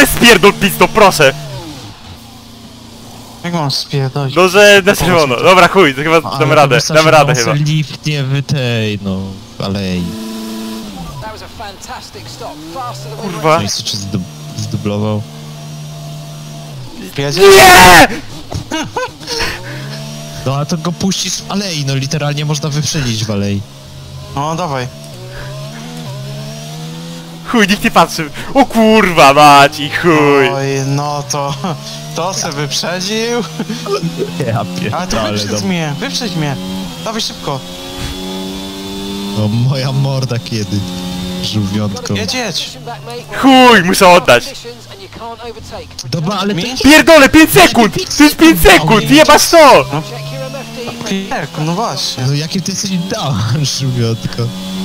weź spierdol pizdo, proszę! Jak mam spierdolić? No, że na czerwono. Dobra, chuj, to chyba damy radę chyba. Lift nie w tej, no, alei. Kurwa. No i co, czy zdublował? Jedzie? Nie! No a to go puścisz w alei, no literalnie można wyprzedzić w alei. No, dawaj. Chuj, nikt nie patrzy. O kurwa mać i chuj. Oj, no to... To se wyprzedził. Ja Ale to wyprzedź mnie. Dawaj szybko. No moja morda kiedy? Żółwiątko. Jedź. Chuj, muszę oddać. Dobra, ale to... Pierdolę, 5 sekund! To jest 5 sekund, jebasz to! No właśnie. No jakim ty jesteś down, żółwiątko?